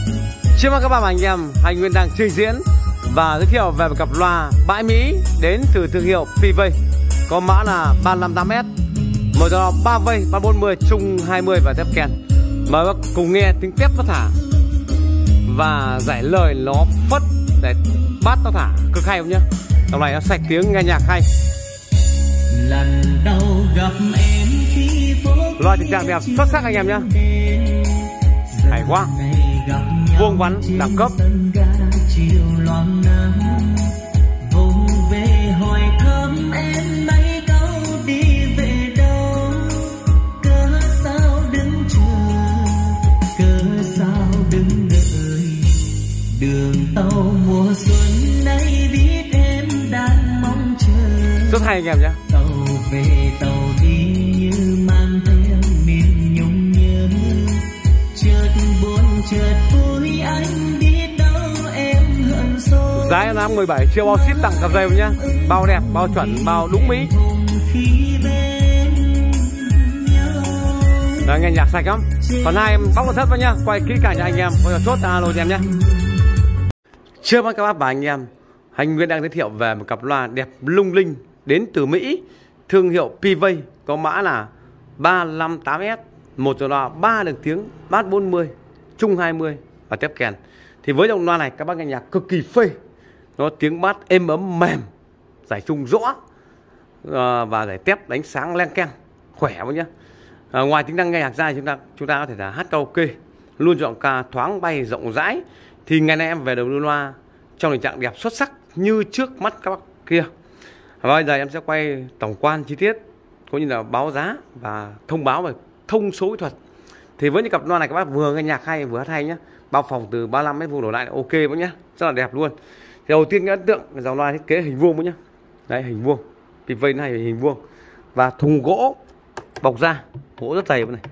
Trước mắt các bạn và anh em, Hành Nguyên đang trình diễn và giới thiệu về một cặp loa bãi Mỹ đến từ thương hiệu PV, có mã là 358S, một loa 3 vây 340 chung 20 và tép kèn. Mời các cùng nghe tiếng tép nó thả và giải lời nó phất để bát nó thả cực hay không nhá. Dòng này nó sạch tiếng, nghe nhạc hay. Lần đầu gặp em khi loa tình trạng đẹp xuất sắc anh em nhá, hay quá, vuông vắn đẳng cấp. Đường tàu mùa xuân nay biết em đang mong chờ. Rất hay anh em nhé. Tàu về tàu đi như mang theo miền nhung nhớ. Chợt buồn chợt vui anh biết đâu em hận rồi. Giá năm 17 triệu bao ship tặng cặp dây nhá. Bao đẹp, bao chuẩn, bao đúng Mỹ. Đấy, nghe nhạc sạch lắm. Còn hai em bóc một thất vào nhá. Quay kỹ cả cho anh em. Bây giờ chốt alo cho em nhé. Trước mắt các bác và anh em, Hành Nguyên đang giới thiệu về một cặp loa đẹp lung linh đến từ Mỹ, thương hiệu PV, có mã là 358S, một dòng loa 3 đường tiếng, bass 40, chung 20 và tép kèn. Thì với dòng loa này các bác nghe nhạc cực kỳ phê, nó tiếng bass êm ấm mềm, giải trung rõ và giải tép đánh sáng len keng, khỏe quá nhá. Ngoài tính năng nghe nhạc ra, chúng ta có thể là hát karaoke, luôn chọn ca thoáng bay rộng rãi. Thì ngày nay em về đầu loa trong tình trạng đẹp xuất sắc như trước mắt các bác kia. Và bây giờ em sẽ quay tổng quan chi tiết cũng như là báo giá và thông báo về thông số kỹ thuật. Thì với những cặp loa này các bác vừa nghe nhạc hay vừa hát hay nhé. Bao phòng từ 35 m² đổ lại là ok bác nhé, rất là đẹp luôn. Thì đầu tiên cái ấn tượng là dòng loa thiết kế hình vuông bác nhé. Đấy, hình vuông, PV nó hay hình vuông và thùng gỗ bọc da, gỗ rất dày này.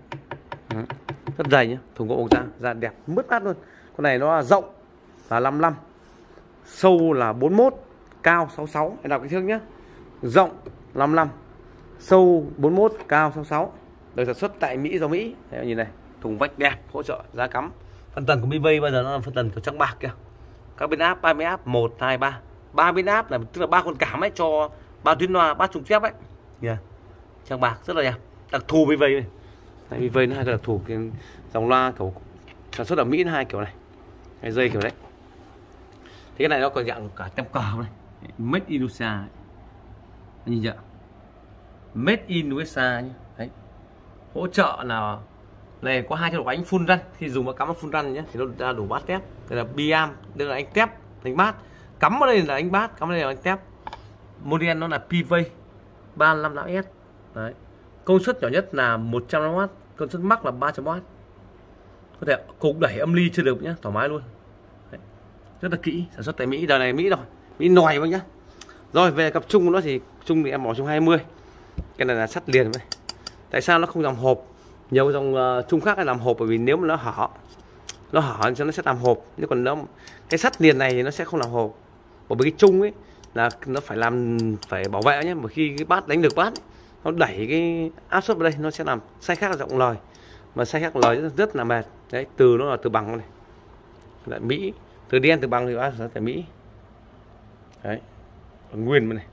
Rất dày nhé, thùng gỗ bọc da đẹp mướt át luôn. Con này nó rộng là 55, sâu là 41, cao 66. Em đọc cái trước nhé. Rộng 55, sâu 41, cao 66. Được sản xuất tại Mỹ, do Mỹ. Đấy, nhìn này, thùng vách đẹp, hỗ trợ giá cắm. Phân tần của PV bây giờ nó là phân tần kiểu trắng bạc kìa. Các biến áp 30 áp 1, 2, 3. 3 biến áp là tức là 3 con cảm ấy, cho 3 tuyến loa, 3 trùng chép ấy. Yeah. Trắng bạc rất là đẹp. Đặc thù PV này. Đấy, PV nó hai cái đặc thù, cái dòng loa kiểu sản xuất ở Mỹ nó hai kiểu này. Cái dây kiểu đấy. Thì cái này nó còn dạng cả tem cờ này. Made in USA. Nhìn chưa? Made in USA nhé. Đấy. Hỗ trợ là này có hai chế độ đánh full run. Khi dùng vào cắm vào full run nhé thì nó ra đủ bát tép. Đây là biam, đây là anh tép, đánh bát. Cắm vào đây là anh bát, cắm vào đây là anh tép. Model nó là PV 358S. Đấy. Công suất nhỏ nhất là 100W, công suất max là 300W. Có thể cục đẩy âm ly chưa được nhé, thoải mái luôn. Đấy. Rất là kỹ, sản xuất tại Mỹ, đời này Mỹ rồi, Mỹ nòi bác nhá. Rồi về cặp chung của nó thì chung thì em bỏ chung 20. Cái này là sắt liền vậy. Tại sao nó không làm hộp? Nhiều dòng chung khác làm hộp, bởi vì nếu mà nó hở thì nó sẽ làm hộp. Nhưng còn cái sắt liền này thì nó sẽ không làm hộp. Bởi vì cái chung ấy là nó phải bảo vệ nhé. Bởi khi cái bát đánh được bát ấy, nó đẩy cái áp suất vào đây, nó sẽ làm sai khác giọng lời. Mà sai khác lời rất là mệt. Đấy, từ nó là từ bằng này. Lại Mỹ, từ đen từ bằng thì nó tại Mỹ. Đấy. Còn nguyên này.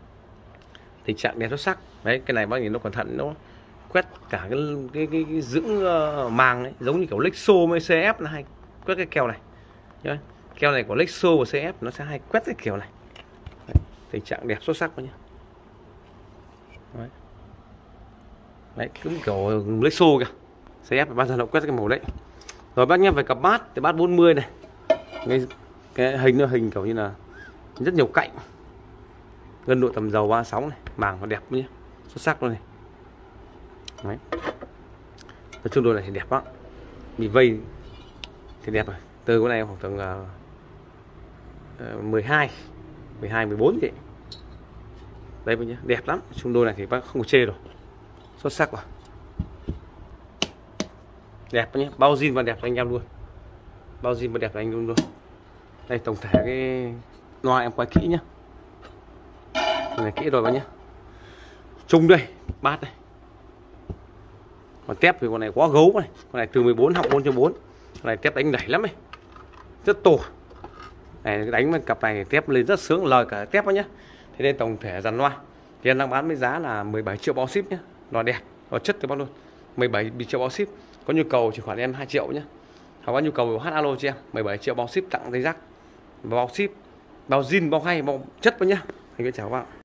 Tình trạng đẹp xuất sắc. Đấy, cái này bác nhìn nó cẩn thận, nó quét cả cái dưỡng màng ấy, giống như kiểu Lexo với CF là hay quét cái keo này. Đấy. Keo này của Lexo và CF nó sẽ hay quét cái kiểu này. Đấy. Tình trạng đẹp xuất sắc quá nhá. Đấy. Đấy, cũng kiểu Lexo kìa. CF bao giờ nó quét cái màu đấy. Rồi bác nhé, về cặp bát thì bát 40 này. Cái hình nó hình kiểu như là rất nhiều cạnh. Gân độ tầm dầu 36 này, màng nó đẹp nhé. Xuất sắc luôn này. Đấy. Nói chung đôi này thì đẹp lắm. Bị vây thì đẹp rồi. Từ cái này khoảng tầm 12, 14 vậy. Đây nhé, đẹp lắm. Chung đôi này thì bác không có chê rồi. Xuất sắc rồi. Đẹp nhé, bao zin và đẹp cho anh em luôn. Bao zin và đẹp cho anh luôn. Đây tổng thể cái loa em quay kỹ nhá. Này kỹ rồi bác nhé. Chung đây, bát đây. Còn tép thì con này quá gấu này. Con này từ 14 học 4/4. Con này tép đánh đẩy lắm ấy. rất tổ. Này đánh với cặp này tép lên rất sướng, lời cả tép đó nhá. Thế nên tổng thể dàn loa thì em đang bán với giá là 17 triệu bao ship nhé. Loa đẹp, loa chất từ bao luôn, 17 triệu bao ship. Có nhu cầu chỉ khoản em 2 triệu nhé. Hoặc có nhu cầu hát alo cho em, 17 triệu bao ship tặng dây rắc, bao ship, bao zin, bao hay, bao chất vào nhá. Anh sẽ chào các bạn.